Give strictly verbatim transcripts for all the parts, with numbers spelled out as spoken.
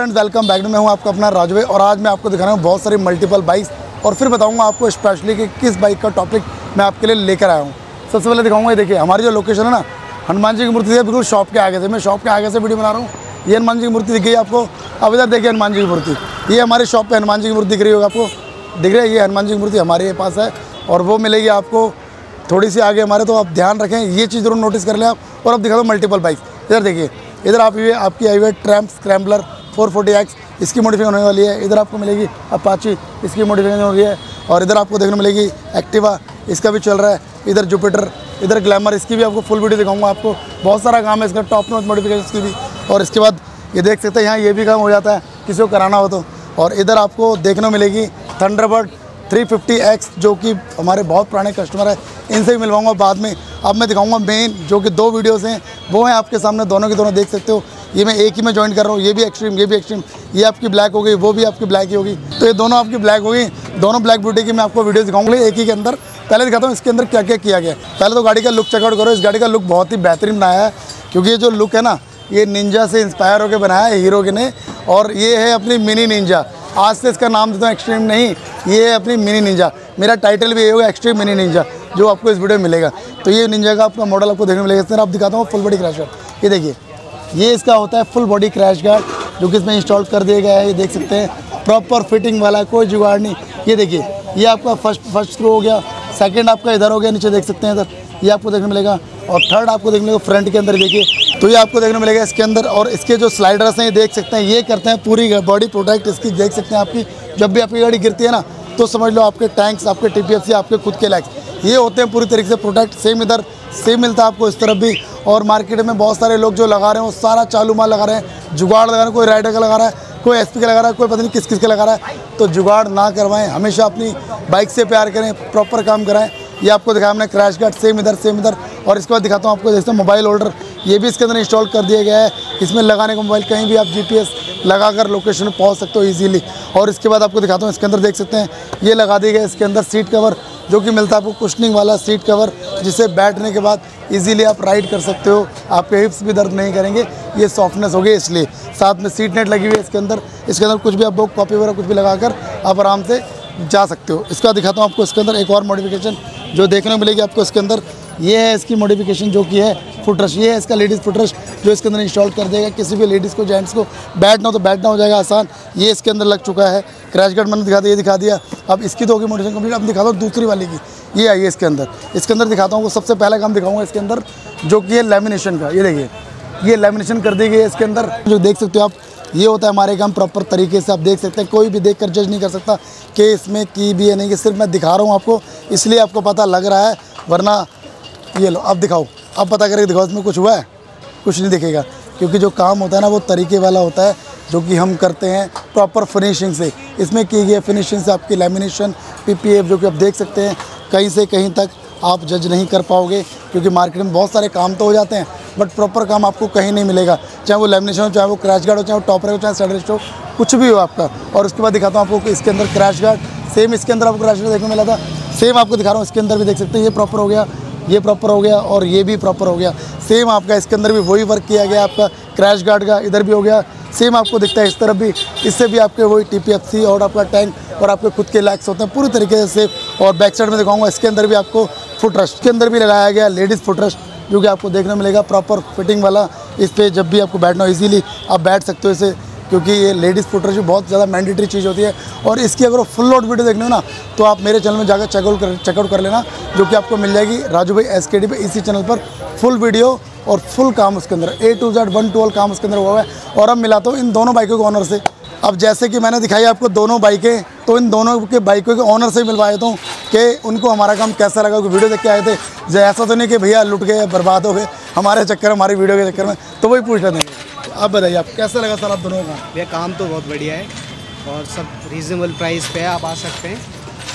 Friends, welcome back. मैं हूं आपका अपना राजू भाई और आज मैं आपको दिखा रहा हूं बहुत सारी मल्टीपल बाइक्स और फिर बताऊंगा आपको स्पेशली कि किस बाइक का टॉपिक मैं आपके लिए लेकर आया हूं। सबसे पहले दिखाऊंगा, ये देखिए हमारी जो लोकेशन है ना, हनुमान जी की मूर्ति है बिल्कुल शॉप के आगे से। मैं शॉप के आगे से वीडियो बना रहा हूँ। ये हनुमान जी की मूर्ति दिख गई आपको। अब इधर देखिए हनुमान जी की मूर्ति, ये हमारी शॉप पर हनुमान जी की मूर्ति दिख रही होगी आपको, दिख रही है। ये हनुमान जी की मूर्ति हमारे पास है और वो मिलेगी आपको थोड़ी सी आगे हमारे, तो आप ध्यान रखें, ये चीज़ जरूर नोटिस कर लें आप। और अब दिखा दो मल्टीपल बाइक्स। इधर देखिए, इधर आप ये आपकी आई हुई है Triumph scrambler four forty X, इसकी मॉडिफिकेशन होने वाली है। इधर आपको मिलेगी अपाची, इसकी मॉडिफिकेशन हो रही है। और इधर आपको देखने मिलेगी एक्टिवा, इसका भी चल रहा है। इधर जुपिटर, इधर ग्लैमर, इसकी भी आपको फुल वीडियो दिखाऊंगा आपको। बहुत सारा काम है इसका, टॉप नॉच मॉडिफिकेशन की भी। और इसके बाद ये देख सकते हैं यहाँ ये भी काम हो जाता है किसी को कराना हो तो। और इधर आपको देखने मिलेगी थंडरबर्ड थ्री फिफ्टी एक्स, जो कि हमारे बहुत पुराने कस्टमर है, इनसे भी मिलवाऊंगा बाद में। अब मैं दिखाऊंगा मेन जो कि दो वीडियोस हैं वो हैं आपके सामने, दोनों की दोनों देख सकते हो। ये मैं एक ही में ज्वाइन कर रहा हूँ, ये भी एक्सट्रीम, ये भी एक्सट्रीम। ये आपकी ब्लैक हो गई, वो भी आपकी ब्लैक ही होगी, तो ये दोनों आपकी ब्लैक होगी। दोनों ब्लैक ब्यूटी की मैं आपको वीडियो दिखाऊंगा एक ही के अंदर। पहले दिखाता हूँ इसके अंदर क्या क्या किया गया। पहले तो गाड़ी का लुक चेकआउट करो। इस गाड़ी का लुक बहुत ही बेहतरीन बनाया है, क्योंकि ये जो लुक है ना, ये निंजा से इंस्पायर होकर बनाया है हीरो के ने। और ये है अपनी मिनी निंजा। आज से इसका नाम देता हूँ एक्सट्रीम नहीं, ये है अपनी मिनी निंजा। मेरा टाइटल भी ये होगा एक्सट्रीम मिनी निंजा, जो आपको इस वीडियो में मिलेगा। तो ये निंजा का आपका मॉडल आपको देखने मिलेगा। इस तरह आप दिखाता हूँ फुल बॉडी क्रैश गार्ड। ये देखिए, ये इसका होता है फुल बॉडी क्रैश गार्ड, जो कि इसमें इंस्टॉल कर दिया गया है। ये देख सकते हैं प्रॉपर फिटिंग वाला, कोई जुगाड़ नहीं। ये देखिए, ये आपका फर्स्ट फर्स्ट स्क्रू हो गया, सेकंड आपका इधर हो गया, नीचे देख सकते हैं इधर, ये आपको देखने मिलेगा। और थर्ड आपको देखने मिलेगा फ्रंट के अंदर, देखिए तो ये आपको देखने मिलेगा इसके अंदर। और इसके जो स्लाइडर्स हैं ये देख सकते हैं, ये करते हैं पूरी बॉडी प्रोटेक्ट इसकी। देख सकते हैं आपकी जब भी आपकी गाड़ी गिरती है ना, तो समझ लो आपके टैंक्स, आपके टीपीएफसी, आपके खुद के लैक्स, ये होते हैं पूरी तरीके से प्रोटेक्ट। सेम इधर सेम मिलता है आपको इस तरफ भी। और मार्केट में बहुत सारे लोग जो लगा रहे हैं वो सारा चालू माल लगा रहे हैं, जुगाड़ लगा रहे हैं। कोई राइडर का लगा रहा है, कोई एसपी का लगा रहा है, कोई पता नहीं किस किस का लगा रहा है। तो जुगाड़ ना करवाएं, हमेशा अपनी बाइक से प्यार करें, प्रॉपर काम कराएं। ये आपको दिखाया हमने क्रैश गार्ड, सेम इधर सेम इधर। और इसके बाद दिखाता हूँ आपको, देखते हैं मोबाइल होल्डर, ये भी इसके अंदर इंस्टॉल कर दिया गया है। इसमें लगाने को मोबाइल, कहीं भी आप जीपीएस लगाकर लोकेशन पर पहुँच सकते हो ईजीली। और इसके बाद आपको दिखाता हूँ, इसके अंदर देख सकते हैं ये लगा दिया गया इसके अंदर सीट कवर, जो कि मिलता है आपको कुशनिंग वाला सीट कवर, जिसे बैठने के बाद इजीली आप राइड कर सकते हो। आपके हिप्स भी दर्द नहीं करेंगे, ये सॉफ्टनेस हो गई इसलिए। साथ में सीट नेट लगी हुई है इसके अंदर। इसके अंदर कुछ भी आप बुक कॉपी वगैरह कुछ भी लगाकर आप आराम से जा सकते हो। इसका दिखाता हूँ आपको इसके अंदर एक और मॉडिफिकेशन जो देखने को मिलेगी आपको इसके अंदर। ये है इसकी मॉडिफिकेशन जो कि है फुटरेस्ट। ये है इसका लेडीज़ फुटरेस्ट, जो इसके अंदर इंस्टॉल कर देगा। किसी भी लेडीज़ को, जेंट्स को बैठना हो तो बैठना हो जाएगा आसान। ये इसके अंदर लग चुका है। क्रैश गार्ड मैंने दिखा दिया, ये दिखा दिया। अब इसकी तो होगी मॉडिफिकेशन कंप्लीट। अब दिखाता हूँ दूसरी वाली की, ये आई है इसके अंदर। इसके अंदर दिखाता हूँ, वो सबसे पहला काम दिखाऊंगा इसके अंदर, जो कि है लेमिनेशन का। ये देखिए, ये लेमिनेशन कर दी गई है इसके अंदर, जो देख सकते हो आप। ये होता है हमारे काम प्रॉपर तरीके से, आप देख सकते हैं। कोई भी देख कर जज नहीं कर सकता कि इसमें की भी है नहीं, कि सिर्फ मैं दिखा रहा हूँ आपको, इसलिए आपको पता लग रहा है। वरना ये लो, अब दिखाओ, अब पता करके दिखाओ इसमें कुछ हुआ है, कुछ नहीं दिखेगा। क्योंकि जो काम होता है ना, वो तरीके वाला होता है, जो कि हम करते हैं प्रॉपर फिनिशिंग से। इसमें की गई फिनिशिंग से आपकी लेमिनेशन, पीपीएफ, जो कि आप देख सकते हैं, कहीं से कहीं तक आप जज नहीं कर पाओगे। क्योंकि मार्केट में बहुत सारे काम तो हो जाते हैं, बट प्रॉपर काम आपको कहीं नहीं मिलेगा। चाहे वो लेमिनेशन हो, चाहे वो क्रैश गार्ड हो, चाहे वो टॉपर हो, चाहे साइड हो, कुछ भी हो आपका। और उसके बाद दिखाता हूँ आपको इसके अंदर क्रैश गार्ड, सेम इसके अंदर आपको क्रैश गार्ड देखने मिला था, सेम आपको दिखा रहा हूँ। इसके अंदर भी देख सकते हैं, ये प्रॉपर हो गया, ये प्रॉपर हो गया और ये भी प्रॉपर हो गया। सेम आपका इसके अंदर भी वही वर्क किया गया आपका क्रैश गार्ड का, इधर भी हो गया। सेम आपको दिखता है इस तरफ भी, इससे भी आपके वही टीपीएफसी और आपका टैंक और आपके खुद के लैक्स होते हैं पूरी तरीके से सेफ। और बैक साइड में दिखाऊंगा, इसके अंदर भी आपको फुटरेस्ट के अंदर भी लगाया गया लेडीज़ फुटरेस्ट, जो कि आपको देखने मिलेगा प्रॉपर फिटिंग वाला। इस पर जब भी आपको बैठना हो ईजीली आप बैठ सकते हो इसे, क्योंकि ये लेडीज़ फुटरेस्ट बहुत ज़्यादा मैंडेटरी चीज़ होती है। और इसकी अगर फुल लोड वीडियो देखनी हो ना, तो आप मेरे चैनल में जाकर चेकआउट कर चेकआउट कर लेना, जो कि आपको मिल जाएगी राजू भाई एस के डी पे। इसी चैनल पर फुल वीडियो और फुल काम उसके अंदर A to Z one two all काम उसके अंदर हुआ है। और अब मिलाता हूँ इन दोनों बाइकों के ऑनर से। अब जैसे कि मैंने दिखाई आपको दोनों बाइकें, तो इन दोनों के बाइकों के ऑनर से मिलवा देता हूँ कि उनको हमारा काम कैसा लगा। वीडियो देख के आए थे, ऐसा तो नहीं कि भैया लुट गए, बर्बाद हो गए हमारे चक्कर में, हमारी वीडियो के चक्कर में, तो वही पूछ लेते हैं। आप बताइए, आप कैसा लगा सर आप दोनों का? भैया काम तो बहुत बढ़िया है और सब रीजनेबल प्राइस पे है, आप आ सकते हैं।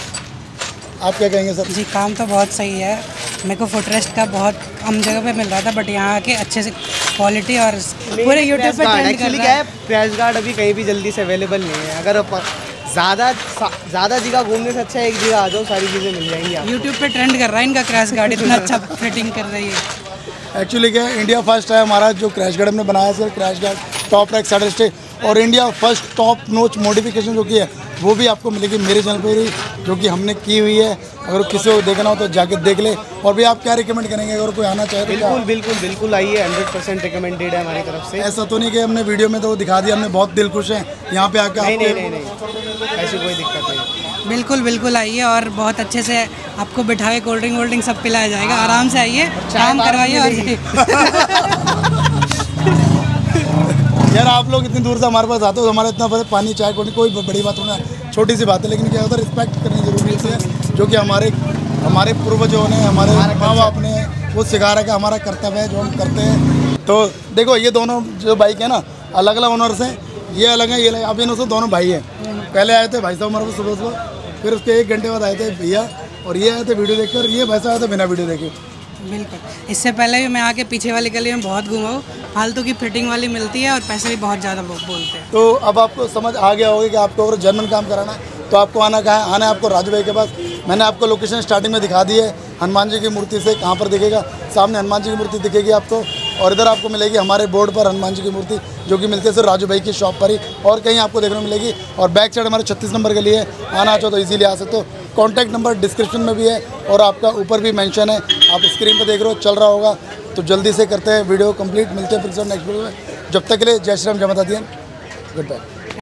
आप क्या कहेंगे सर? जी काम तो बहुत सही है। मेरे को फुटरेस्ट का बहुत कम जगह पे मिल रहा था, बट यहाँ आके अच्छे से क्वालिटी और पूरे यूट्यूब पे ट्रेंड कर रहा है। क्रैश गार्ड अभी कहीं भी जल्दी से अवेलेबल नहीं है। अगर ज़्यादा ज़्यादा जगह घूमने से अच्छा एक जगह आ जाओ, सारी चीज़ें मिल जाएंगी आपको। यूट्यूब पे ट्रेंड कर रहा है इनका क्रैश गार्ड, इतना अच्छा फिटिंग कर रही है। एक्चुअली क्या है, इंडिया फर्स्ट है हमारा जो क्रैश गार्ड हमने बनाया sir. Crash guard top rack side stay और India first top notch modification जो की है वो भी आपको मिलेगी मेरे चैनल पर ही, जो कि हमने की हुई है। अगर किसी को देखना हो तो जाके देख ले। और भी आप क्या रिकमेंड करेंगे अगर कोई आना चाहे तो? बिल्कुल बिल्कुल बिल्कुल आइए, हंड्रेड परसेंट रिकमेंडेड है हमारी तरफ से। ऐसा तो नहीं कि हमने वीडियो में तो दिखा दिया, हमने बहुत दिल खुश है यहाँ पे आके। नहीं नहीं नहीं नहीं ऐसी कोई दिक्कत नहीं। बिल्कुल बिल्कुल आइए और बहुत अच्छे से आपको बिठा के कोल्ड ड्रिंक वोल्ड ड्रिंक सब पिलाया जाएगा। आराम से आइए, काम करवाइए। और यार आप लोग इतनी दूर से हमारे पास आते हो, हमारा इतना पानी चाय कोई कोई बड़ी बात होना छोटी सी बात है, लेकिन क्या होता है रिस्पेक्ट करनी जरूरी है, जो कि हमारे हमारे पूर्वजों ने हमारे माँ बाप ने वो सिखा रखा, हमारा कर्तव्य है जो हम करते हैं। तो देखो ये दोनों जो बाइक है ना अलग अलग ओनर्स हैं, ये अलग है ये अलग। अब इनों से दोनों भाई हैं। पहले आए थे भाई साहब हमारे को सुबह सुबह, फिर उसके एक घंटे बाद आए थे भैया, और ये आए थे वीडियो देखकर, ये भाई साहब आए थे बिना वीडियो देखे। बिल्कुल, इससे पहले भी मैं आके पीछे वाली गली में बहुत घूमा हूँ। फालतू की फिटिंग वाली मिलती है और पैसे भी बहुत ज़्यादा बोलते हैं। तो अब आपको समझ आ गया होगा कि आपको अगर जर्मन काम कराना है तो आपको आना कहाँ है? आना है आपको राजू भाई के पास। मैंने आपको लोकेशन स्टार्टिंग में दिखा दी है, हनुमान जी की मूर्ति से कहाँ पर दिखेगा, सामने हनुमान जी की मूर्ति दिखेगी आपको, और इधर आपको मिलेगी हमारे बोर्ड पर हनुमान जी की मूर्ति, जो कि मिलती है सिर्फ राजू भाई की शॉप पर ही, और कहीं आपको देखने को मिलेगी। और बैक साइड हमारे छत्तीस नंबर के लिए आना चाहो तो इजीली आ सकते हो। कॉन्टैक्ट नंबर डिस्क्रिप्शन में भी है और आपका ऊपर भी मेंशन है, आप स्क्रीन पर देख रहे हो चल रहा होगा। तो जल्दी से करते हैं वीडियो कंप्लीट, मिलते हैं फिर से नेक्स्ट वीडियो में। जब तक के लिए जय श्री राम, जय माता दी, गुड बाय।